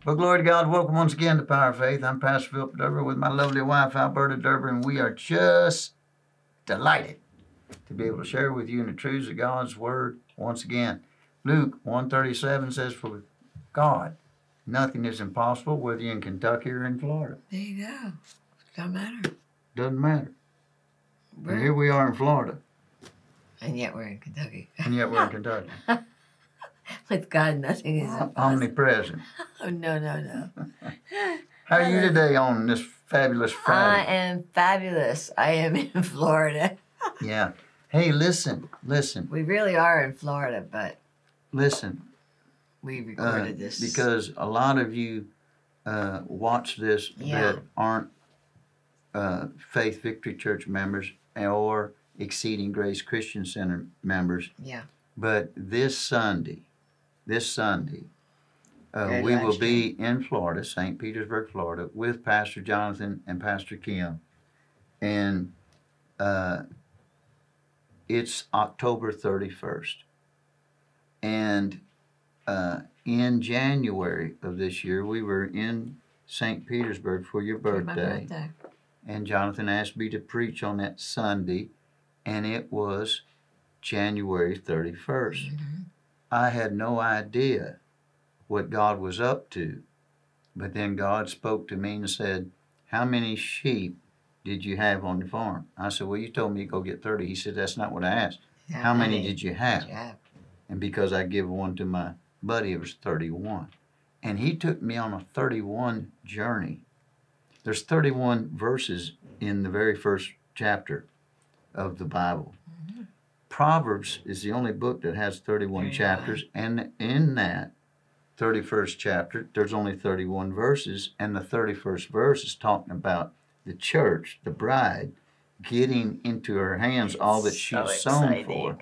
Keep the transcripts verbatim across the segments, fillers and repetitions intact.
Well, glory to God. Welcome once again to Power of Faith. I'm Pastor Philip Derber with my lovely wife, Alberta Derber, and we are just delighted to be able to share with you in the truths of God's Word once again. Luke one thirty-seven says, for with God, nothing is impossible, whether you're in Kentucky or in Florida. There you go. Doesn't matter. Doesn't matter. We're, And here we are in Florida. and yet we're in Kentucky. And yet we're in Kentucky. With God, nothing is impossible. Omnipresent. Oh, no, no, no. How are you today on this fabulous Friday? I am fabulous. I am in Florida. Yeah. Hey, listen, listen. We really are in Florida, but Listen. we Uh, recorded this. because a lot of you uh, watch this Yeah. that aren't uh, Faith Victory Church members or Exceeding Grace Christian Center members. Yeah. But this Sunday, this Sunday, uh, Good we will live be in Florida, Saint Petersburg, Florida, with Pastor Jonathan and Pastor Kim. And uh, it's October thirty-first. And uh, in January of this year, we were in Saint Petersburg for your For my birthday. birthday. And Jonathan asked me to preach on that Sunday, and it was January thirty-first. Mm-hmm. I had no idea what God was up to, but then God spoke to me and said, how many sheep did you have on the farm? I said, well, you told me to go get thirty. He said, that's not what I asked. Yeah, How many honey, did you have? did you have? And because I give one to my buddy, it was thirty-one. And he took me on a thirty-one journey. There's thirty-one verses in the very first chapter of the Bible. Mm-hmm. Proverbs is the only book that has thirty-one thirty-one. chapters, and in that thirty-first chapter, there's only thirty-one verses, and the thirty-first verse is talking about the church, the bride, getting into her hands all that she's So sown exciting. for.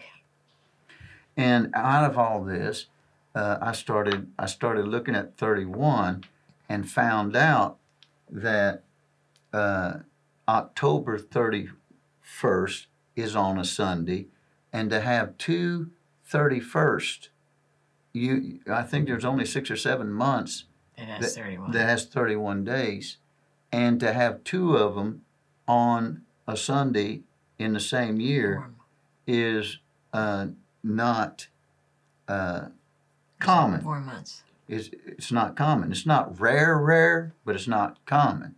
And out of all this, uh, I started I started looking at thirty-one and found out that uh, October thirty-first is on a Sunday, and to have two thirty-first, you I think there's only six or seven months It has that, thirty-one. that has thirty-one days, and to have two of them on a Sunday in the same year Warm. is uh, not uh, common. Four months. It's, it's not common. It's not rare, rare, but it's not common.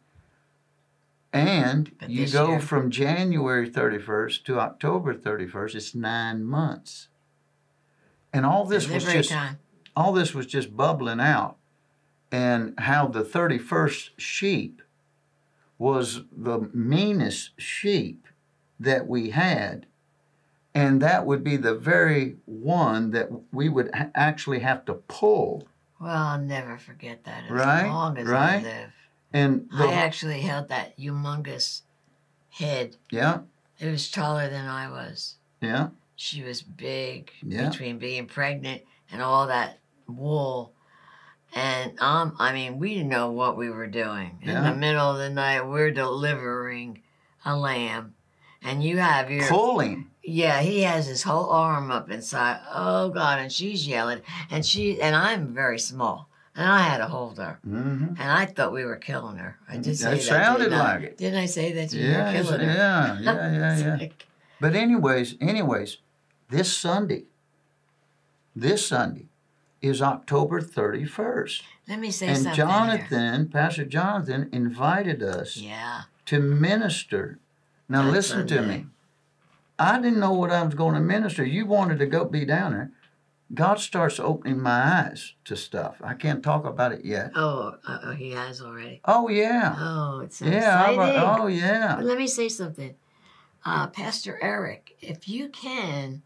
And But you this go year- from January thirty-first to October thirty-first. It's nine months. And all this was Delivery just time. all this was just bubbling out, and how the thirty-first sheep was the meanest sheep that we had. And that would be the very one that we would ha- actually have to pull. Well, I'll never forget that as Right, long as right. I live. And the, I actually held that humongous head. yeah, It was taller than I was. yeah, She was big Yeah. between being pregnant and all that wool. And um, I mean, we didn't know what we were doing. In Yeah. the middle of the night, we're delivering a lamb. And you have your... pulling. Yeah, he has his whole arm up inside. Oh, God, and she's yelling. And she and I'm very small. And I had to hold her. Mm-hmm. And I thought we were killing her. I did say It that. sounded didn't I? like it. Didn't I say that you Yeah, were killing her? yeah, yeah, yeah, It's yeah. like, But anyways, anyways, this Sunday, this Sunday is October thirty-first. let me say And something here. Jonathan, Pastor Jonathan, invited us Yeah. to minister. Now On listen to Sunday. me. I didn't know what I was going to minister. You wanted to go be down there. God starts opening my eyes to stuff. I can't talk about it yet. Oh, uh, oh, he has already. Oh yeah, Oh, it's so yeah. I- exciting. oh yeah. But let me say something. Uh, Pastor Eric, if you can,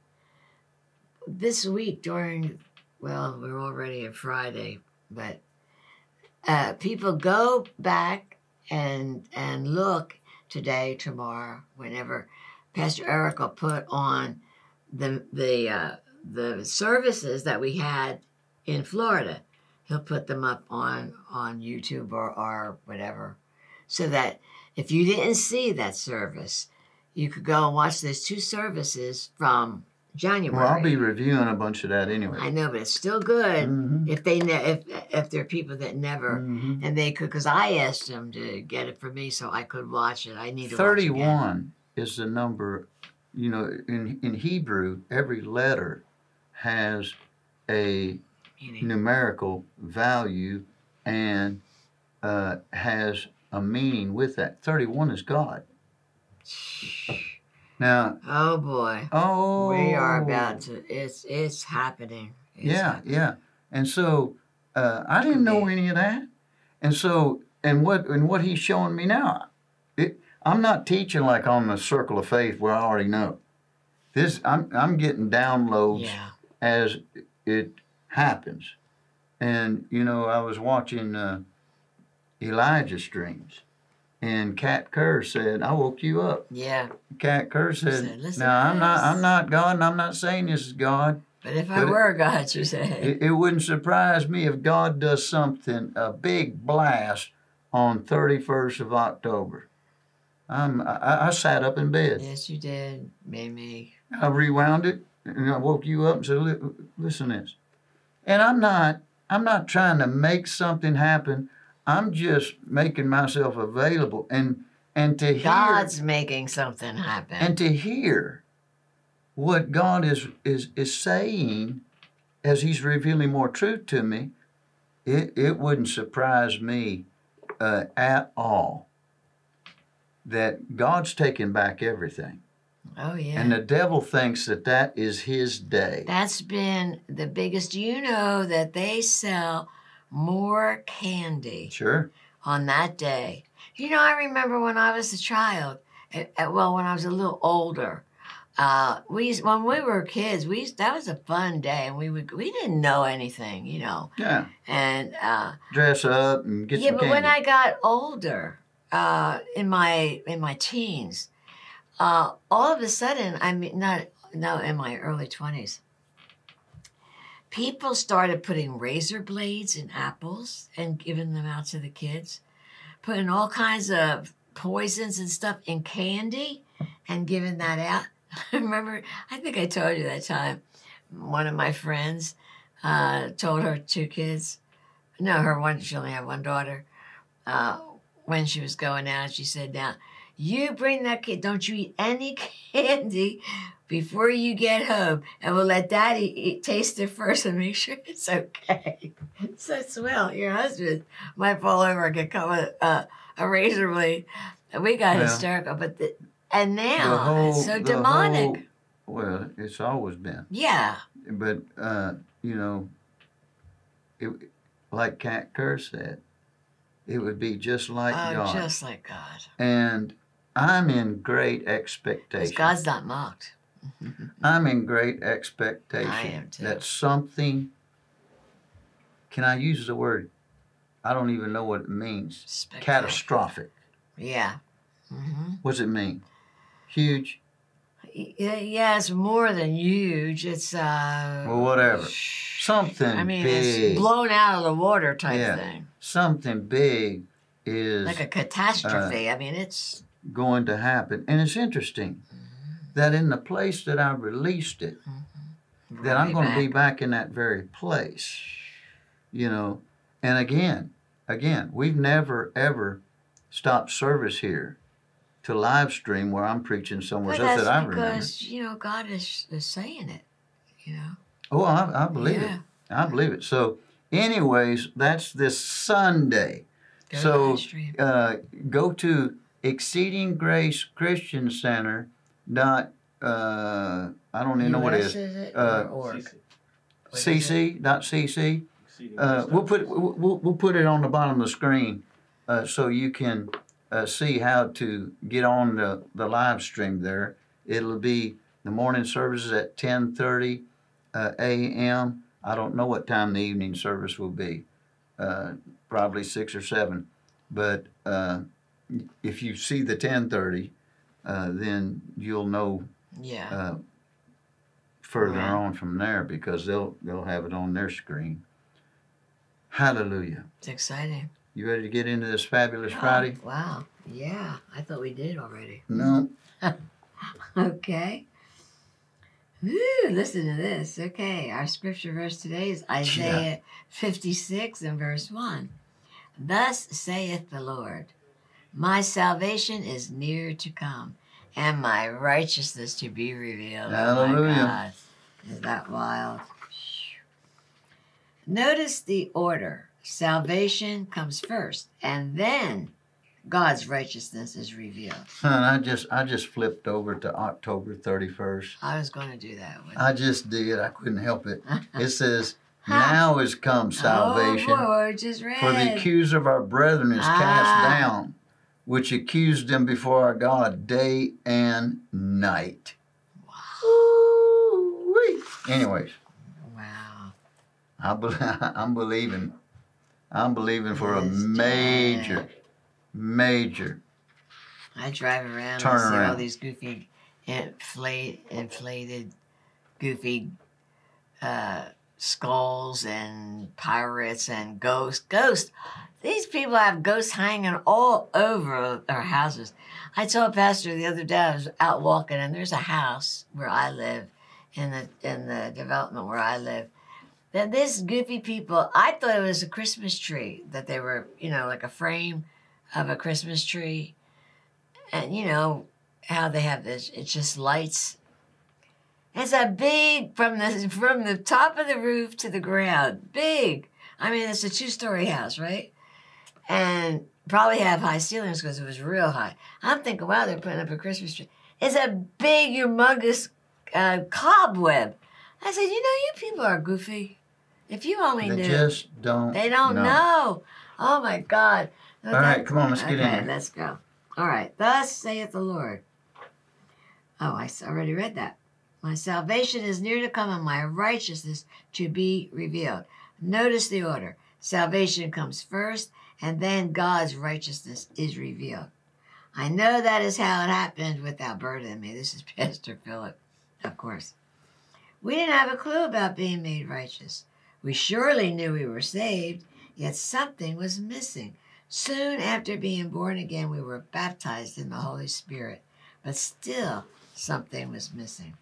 this week during, well, we're already at Friday, but uh, people go back and and look today, tomorrow, whenever Pastor Eric will put on the the uh, the services that we had in Florida. He'll put them up on on YouTube or, or whatever, so that if you didn't see that service, you could go and watch those two services from January. Well, I'll be reviewing a bunch of that anyway. I know, but it's still good Mhm. if they ne- if if there are people that never Mhm. and they could, because I asked them to get it for me so I could watch it. I need to watch it again. thirty-one is the number, you know, in, in Hebrew, every letter has a Meaning. numerical value and uh, has a meaning with that. thirty-one is God. Now, Oh boy, oh, we are about to. It's it's happening. It's yeah, happening. yeah. And so uh, I didn't know Okay. any of that. And so, and what and what he's showing me now, it, I'm not teaching like on the circle of faith where I already know. This I'm I'm getting downloads Yeah. as it happens. And you know, I was watching uh, Elijah streams, and Kat Kerr said, "I woke you up." Yeah. Kat Kerr said, said, "Listen "Now to I'm not this." I'm not God, and I'm not saying this is God. But if I But it- were God, you said. It, it wouldn't surprise me if God does something, a big blast on thirty-first of October." I'm, I, I sat up in bed. Yes, you did. Made me. I rewound it, and I woke you up and said, "Li- "Listen to this." And I'm not, I'm not trying to make something happen. I'm just making myself available, and and to hear God's making something happen. and to hear what God is is is saying as He's revealing more truth to me. It it wouldn't surprise me uh, at all that God's taking back everything. Oh yeah. And the devil thinks that that is his day. That's been the biggest. You know that they sell more candy Sure. on that day. You know, I remember when I was a child. uh, uh, Well, when I was a little older, uh, we used, when we were kids, we used, that was a fun day, and we would we didn't know anything, you know. Yeah. And uh, Dress up and get yeah, some but candy. when I got older, uh, in my in my teens, uh, all of a sudden, I mean, not no, in my early twenties, people started putting razor blades in apples and giving them out to the kids, putting all kinds of poisons and stuff in candy and giving that out. I remember, I think I told you that time, one of my friends uh, told her two kids, no, her one, she only had one daughter, uh, when she was going out, she said, now, you bring that kid, don't you eat any candy before you get home, and we'll let Daddy eat, taste it first and make sure it's okay. So, well, your husband might fall over and get caught with uh, a razor blade. And we got Well, hysterical, but the, and The now whole- it's so the demonic. whole- well, it's always been. Yeah. But, uh, you know, it, like Kat Kerr said, it would be just like Oh, God. just like God. And I'm in great Because expectation. God's not mocked. I'm in great expectation I am too. that something, can I use the word? I don't even know what it means. Spectacular. Catastrophic. Yeah. Mm-hmm. What does it mean? Huge? Yeah, yeah, it's more than huge. It's uh. Well, whatever. Something I mean, big. it's blown out of the water type Yeah. thing, Something big is like a catastrophe. I mean, it's going to happen. And it's interesting that in the place that I released it, that I'm going to be back in that very place. You know, and again, again, we've never ever stopped service here to live stream where I'm preaching somewhere But else that's that I remember. because you know God is, is saying it. You know. Oh, I, I believe Yeah. it. I believe it. So, anyways, that's this Sunday. Go so, live stream. uh, go to Exceeding Grace Christian Center. Dot. Uh, I don't even know what it U S, is. is it? Uh, or org? What is C C. Dot C C. Exceeding Uh, grace we'll dot put we'll, we'll we'll put it on the bottom of the screen, uh, so you can uh, see how to get on the, the live stream there. It'll be the morning services at ten thirty uh, a.m. I don't know what time the evening service will be. Uh, probably six or seven. But uh, if you see the ten thirty, uh, then you'll know Yeah. uh, further Right. on from there, because they'll they'll have it on their screen. Hallelujah. It's exciting. You ready to get into this fabulous Oh, Friday? wow. Yeah. I thought we did already. No. Okay. Woo, listen to this. Okay, our scripture verse today is Isaiah yeah. fifty-six and verse one. Thus saith the Lord, my salvation is near to come, and my righteousness to be revealed. Hallelujah. Oh my God. Is that wild? Notice the order. Salvation comes first, and then God's righteousness is revealed. Son, I just I just flipped over to October thirty-first. I was going to do that. I just did. I couldn't help it. It says, now is come salvation. Oh, boy, just read. For the accuser of our brethren is ah. cast down, which accused them before our God day and night. Wow. Ooh-wee. Anyways. Wow. I be- I'm believing. I'm believing for a major, major. I drive around turn and see around. all these goofy, inflate, inflated, goofy uh, skulls and pirates and ghosts. Ghosts. These people have ghosts hanging all over our houses. I told Pastor the other day, I was out walking, and there's a house where I live, in the in the development where I live. Then this goofy people, I thought it was a Christmas tree, that they were, you know, like a frame of a Christmas tree. And you know how they have this, it's just lights. It's a big, from the from the top of the roof to the ground, big. I mean, it's a two-story house, right? And probably have high ceilings because it was real high. I'm thinking, wow, they're putting up a Christmas tree. It's a big, humongous uh, cobweb. I said, you know, you people are goofy. If you only They knew. just don't They don't know. know. Oh, my God. All right, come on, let's get okay, in. let's go. All right. Thus saith the Lord. Oh, I already read that. My salvation is near to come, and my righteousness to be revealed. Notice the order. Salvation comes first, and then God's righteousness is revealed. I know that is how it happened with Alberta and me. This is Pastor Philip, of course. We didn't have a clue about being made righteous. We surely knew we were saved, yet something was missing. Soon after being born again, we were baptized in the Holy Spirit, but still something was missing.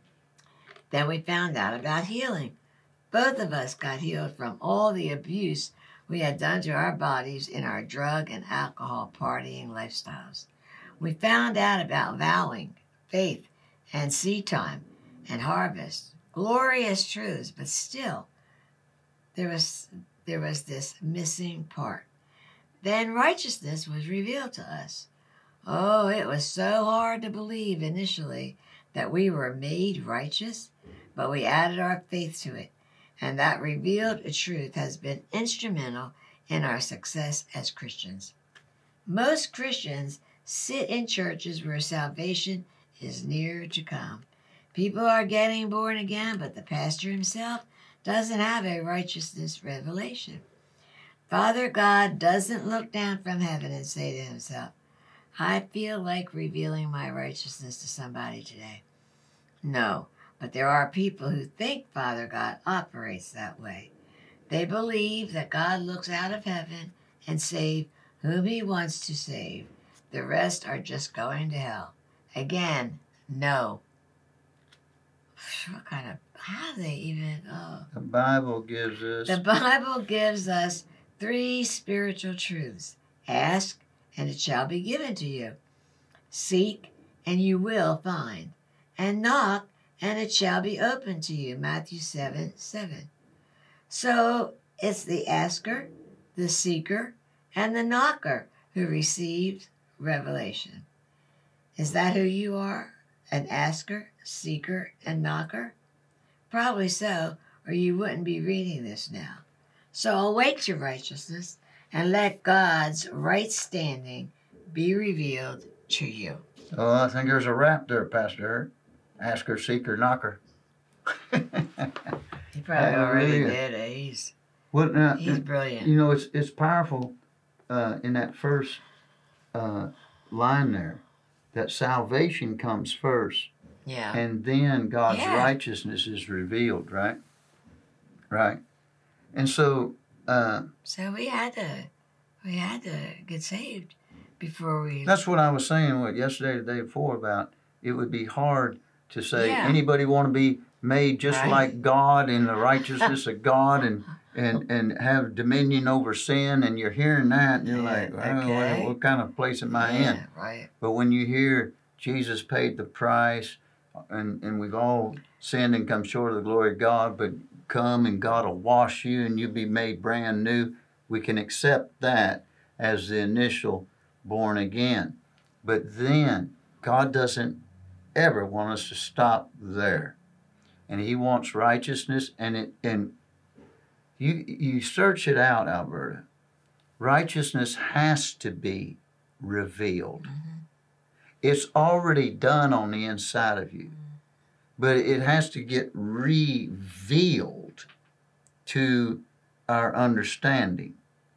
Then we found out about healing. Both of us got healed from all the abuse we had done to our bodies in our drug and alcohol partying lifestyles. We found out about vowing, faith, and seed time and harvest. Glorious truths, but still, there was, there was this missing part. Then righteousness was revealed to us. Oh, it was so hard to believe initially that we were made righteous, but we added our faith to it. And that revealed truth has been instrumental in our success as Christians. Most Christians sit in churches where salvation is near to come. People are getting born again, but the pastor himself doesn't have a righteousness revelation. Father God doesn't look down from heaven and say to himself, I feel like revealing my righteousness to somebody today. No. But there are people who think Father God operates that way. They believe that God looks out of heaven and saves whom he wants to save. The rest are just going to hell. Again, no. What kind of, how do they even, oh. The Bible gives us. The Bible gives us three spiritual truths. Ask, and it shall be given to you. Seek, and you will find. And knock, and it shall be open to you. Matthew seven, seven. So it's the asker, the seeker, and the knocker who received revelation. Is that who you are? An asker, seeker, and knocker? Probably so, or you wouldn't be reading this now. So await your righteousness and let God's right standing be revealed to you. Oh, I think there's a rap there, Pastor. Asker, seeker, knocker. He probably already did it. He's, well, now, he's brilliant. You know, it's it's powerful uh, in that first uh, line there, that salvation comes first. Yeah. And then God's yeah. righteousness is revealed, right? Right. And so... Uh, so we had to, we had to get saved before we... That's what I was saying what, yesterday, the day before, about it would be hard to say, Yeah. anybody want to be made just Right. like God in the righteousness of God and, and, and have dominion over sin? And you're hearing that and you're Yeah, like, well, okay. what, what kind of place am I Yeah, in? right. But when you hear Jesus paid the price, and, and we've all sinned and come short of the glory of God, but come and God will wash you and you'll be made brand new, we can accept that as the initial born again. But then God doesn't ever want us to stop there. And he wants righteousness, and it and you you search it out, Alberta. Righteousness has to be revealed. Mm-hmm. It's already done on the inside of you, but it has to get revealed to our understanding.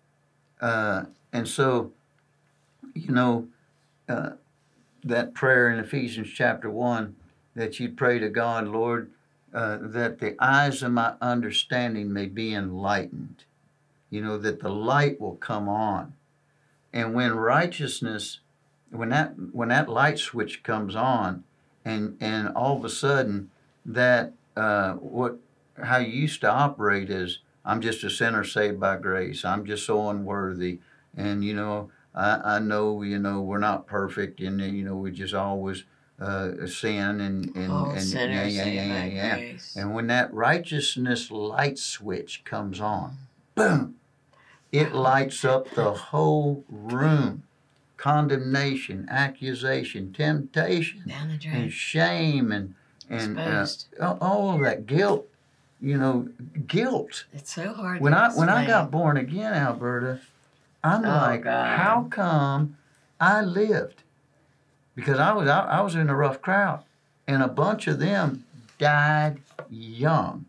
Uh, and so, you know, uh, that prayer in Ephesians chapter one, that you pray to God, Lord, uh, that the eyes of my understanding may be enlightened, you know, that the light will come on. And when righteousness, when that when that light switch comes on, and and all of a sudden that uh, what how you used to operate is, I'm just a sinner saved by grace. I'm just so unworthy, and you know I, I know you know we're not perfect, and you know we just always uh, sin and and All and sinners yeah yeah saved yeah yeah by yeah. grace. And when that righteousness light switch comes on, boom, it lights up the whole room. Condemnation, accusation, temptation, Down the drain. and shame, and and uh, Exposed. all of that guilt. You know, guilt. It's so hard When to I explain. when I got born again, Alberta, I'm Oh, like, God. how come I lived? Because I was I, I was in a rough crowd, and a bunch of them died young.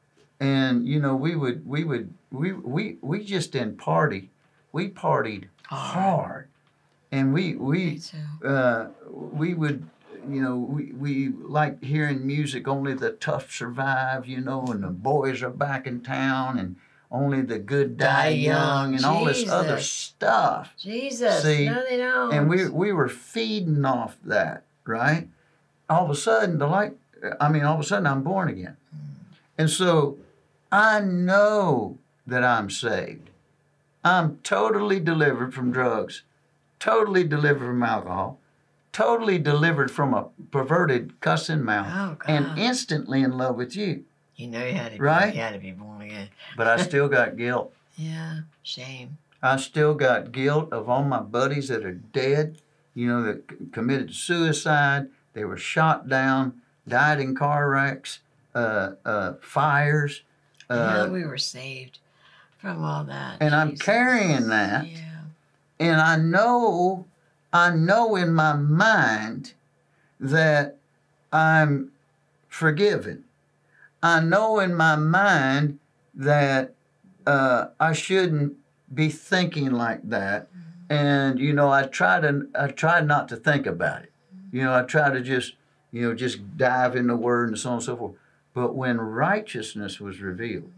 And you know, we would we would we we we just didn't party. We partied hard. And we we Me too. uh, we would, you know, we we like hearing music. Only the tough survive, you know, and the boys are back in town, and only the good die, Die young, young. and all this other Jesus. stuff. Jesus. See, No, they don't. And we we were feeding off that, right? All of a sudden, the light. I mean, all of a sudden, I'm born again, and so I know that I'm saved. I'm totally delivered from drugs. Totally delivered from alcohol, totally delivered from a perverted cussing mouth, Oh, God. and instantly in love with you. You know you had to Right? be, you had to be born again. But I still got guilt. Yeah. Shame. I still got guilt of all my buddies that are dead, you know, that c- committed suicide. They were shot down, died in car wrecks, uh, uh, fires. yeah, Uh, we were saved from all that. and I'm Jesus. carrying that. Yeah. And I know, I know in my mind that I'm forgiven. I know in my mind that uh, I shouldn't be thinking like that. And, you know, I try to, I try not to think about it. You know, I try to just, you know, just dive in the word and so on and so forth. But when righteousness was revealed,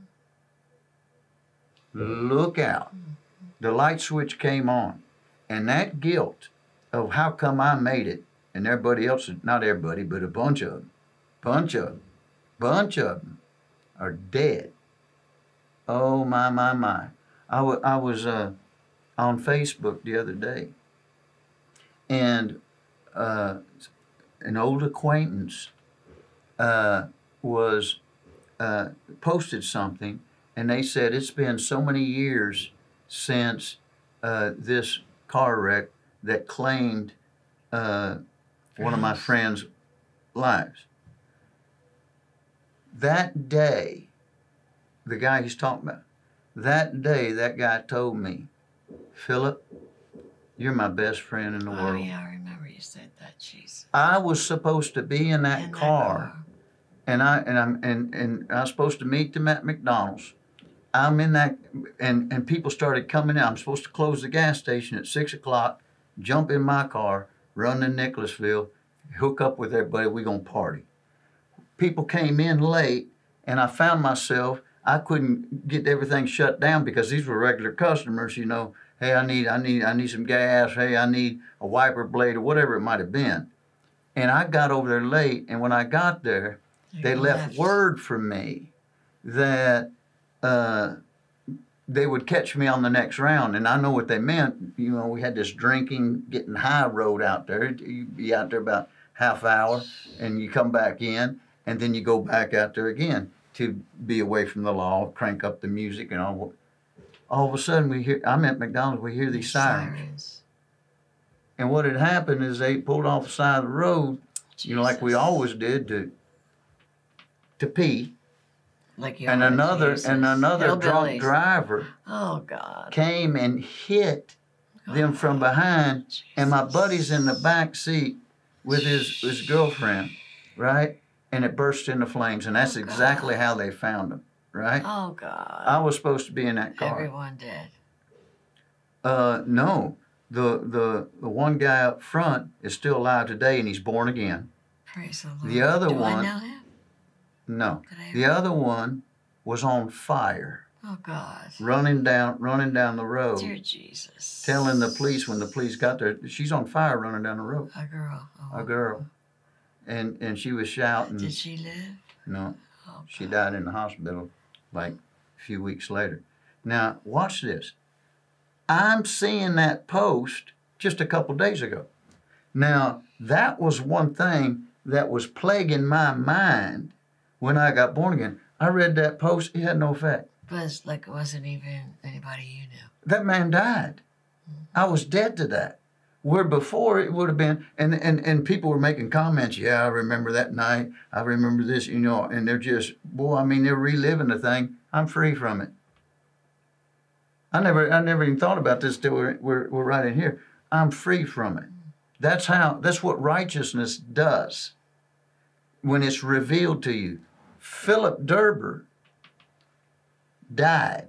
look out. The light switch came on, and that guilt of how come I made it, and everybody else, not everybody, but a bunch of them, bunch of them, bunch of them are dead. Oh, my, my, my. I, w- I was uh, on Facebook the other day, and uh, an old acquaintance uh, was uh, posted something, and they said it's been so many years since uh, this car wreck that claimed uh, one of my Yes. friends' lives. That day, the guy he's talking about, that day that guy told me, Philip, you're my best friend in the Oh, world. yeah, I remember you said that. Jesus. I was supposed to be in that In that car, car. and I and I'm and, and I was supposed to meet them at McDonald's. I'm in that, and, and people started coming in. I'm supposed to close the gas station at six o'clock, jump in my car, run to Nicholasville, hook up with everybody. We're going to party. People came in late, and I found myself, I couldn't get everything shut down because these were regular customers, you know. Hey, I need, I need, I need some gas. Hey, I need a wiper blade or whatever it might have been. And I got over there late, and when I got there, You they left, left. word for me that uh, they would catch me on the next round. And I know what they meant. You know, we had this drinking, getting high road out there. You'd be out there about half hour, and you come back in, and then you go back out there again to be away from the law, crank up the music and all. All of a sudden, we hear, I'm at McDonald's, we hear these sirens. Sirens. And what had happened is they pulled off the side of the road, you know, like we Jesus. always did, to to pee. Like you And are, another Jesus. and another drunk Hillbillies. driver Oh, God. came and hit them from behind, Jesus. and my buddy's in the back seat with his, his girlfriend, right? And it burst into flames, and that's Oh, exactly God. how they found him, right? Oh, God. I was supposed to be in that car. Everyone dead. Uh, no, the the the one guy up front is still alive today, and he's born again. Praise the Lord. The other Do one- I know him? No, Did I the ever- other one was on fire, Oh, God. running down running down the road, Dear Jesus. telling the police when the police got there, she's on fire running down the road. A girl. Oh, A girl, and and she was shouting. Did she live? No, Oh, she God. died in the hospital like a few weeks later. Now watch this. I'm seeing that post just a couple days ago. Now that was one thing that was plaguing my mind when I got born again. I read that post; it had no effect. But it's like it wasn't even anybody you knew. That man died. I was dead to that. Where before it would have been, and, and, and people were making comments, yeah, I remember that night, I remember this, you know, and they're just, boy, I mean, they're reliving the thing. I'm free from it. I never I never even thought about this till we're, we're, we're right in here. I'm free from it. That's how, that's what righteousness does when it's revealed to you. Philip Derber died.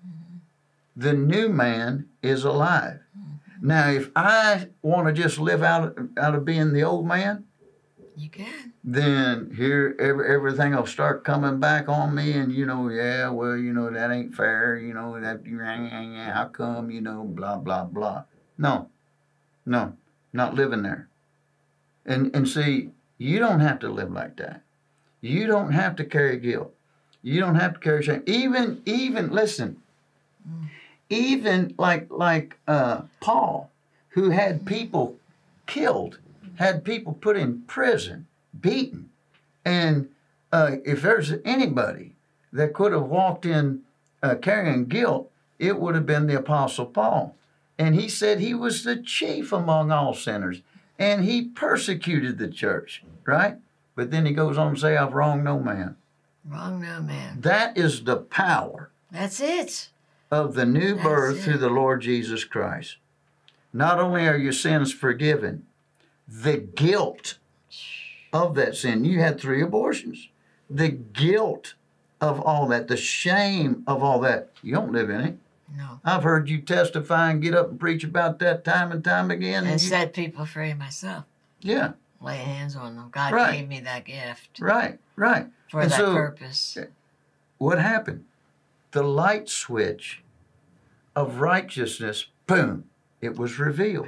The new man is alive. Now, if I want to just live out, out of being the old man, You can. then here every, everything will start coming back on me, and you know, yeah, well, you know, that ain't fair, you know, that how come, you know, blah blah blah. No, no, not living there. And and see, you don't have to live like that. You don't have to carry guilt. You don't have to carry shame. Even even listen. Even like like uh, Paul, who had people killed, had people put in prison, beaten, and uh, if there's anybody that could have walked in uh, carrying guilt, it would have been the Apostle Paul. And he said he was the chief among all sinners, and he persecuted the church, right? But then he goes on to say, "I've wronged no man." Wrong no man. That is the power That's it. of the new That's birth it. through the Lord Jesus Christ. Not only are your sins forgiven, the guilt of that sin. You had three abortions. The guilt of all that, the shame of all that, you don't live in it. No. I've heard you testify and get up and preach about that time and time again. And you- set people free myself. yeah, Lay hands on them. God Right. gave me that gift right, right. for And that so- purpose. What happened? The light switch of righteousness, boom, it was revealed.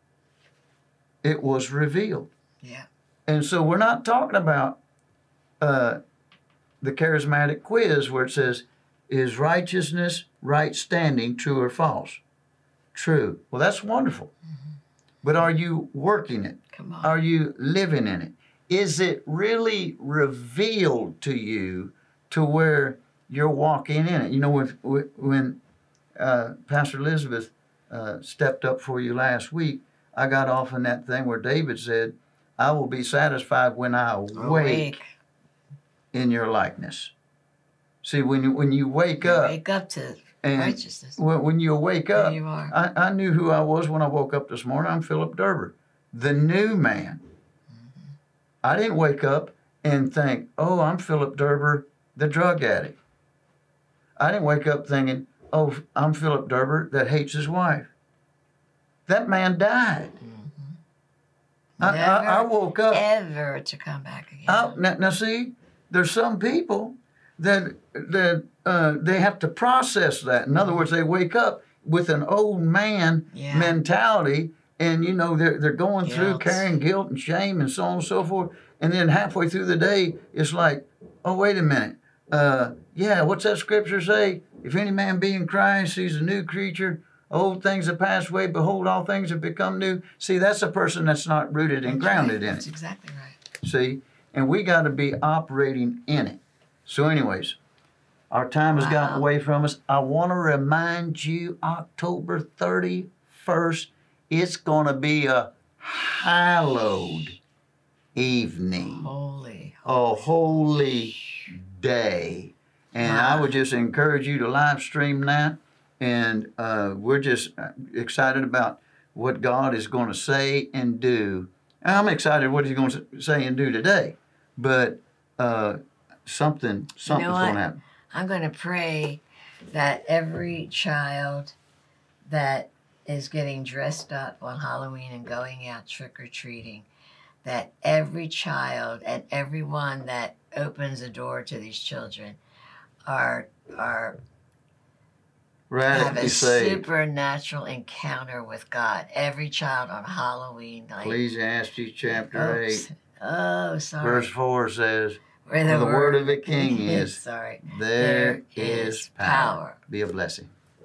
It was revealed. Yeah. And so we're not talking about uh, the charismatic quiz where it says, is righteousness, right standing, true or false? True. Well, that's wonderful. But are you working it? Come on. Are you living in it? Is it really revealed to you to where you're walking in it? You know, when, when uh, Pastor Elizabeth uh, stepped up for you last week, I got off on that thing where David said, I will be satisfied when I awake, Awake. in your likeness. See, when you, when you wake You up, Wake up to and righteousness. when, when you wake There up, you are. I, I knew who I was when I woke up this morning. I'm Philip Derber, the new man. I didn't wake up and think, oh, I'm Philip Derber, the drug addict. I didn't wake up thinking, oh, I'm Philip Derber that hates his wife. That man died. I, I, I Never, woke up. Ever to come back again. I, now, now, see, there's some people that that uh, they have to process that. In other words, they wake up with an old man Yeah. mentality, and you know they're they're going Guilt. through carrying guilt and shame and so on and so forth. And then halfway through the day, it's like, oh wait a minute, uh, yeah, what's that scripture say? If any man be in Christ, he's a new creature. Old things have passed away. Behold, all things have become new. See, that's a person that's not rooted and That's grounded right. in That's it. exactly right. See, and we got to be operating in it. So, anyways, our time has gotten Wow. away from us. I want to remind you, October thirty-first, it's going to be a hallowed evening, Holy. a holy day. And I Wow. would just encourage you to live stream that. And uh, we're just excited about what God is going to say and do. And I'm excited what He's going to say and do today. But uh, something, something's what? going to happen. I'm going to pray that every child that is getting dressed up on Halloween and going out trick-or-treating, that every child and everyone that opens the door to these children are are have Radically a saved. supernatural encounter with God. Every child on Halloween night. Ecclesiastes chapter Oops. eight, Oh, sorry. verse four says, Where "For the word of the king is, sorry. there is power." Be a blessing.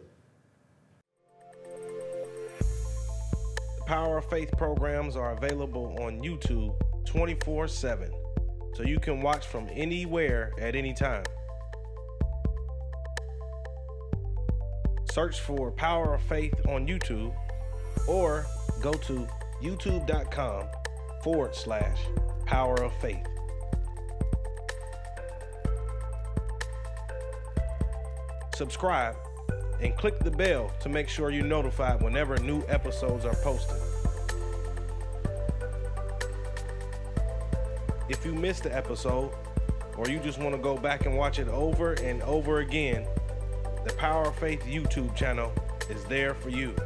The Power of Faith programs are available on YouTube twenty-four seven, so you can watch from anywhere at any time. Search for Power of Faith on YouTube or go to youtube.com forward slash Power of Faith. Subscribe and click the bell to make sure you're notified whenever new episodes are posted. If you missed the episode, or you just want to go back and watch it over and over again, the Power of Faith YouTube channel is there for you.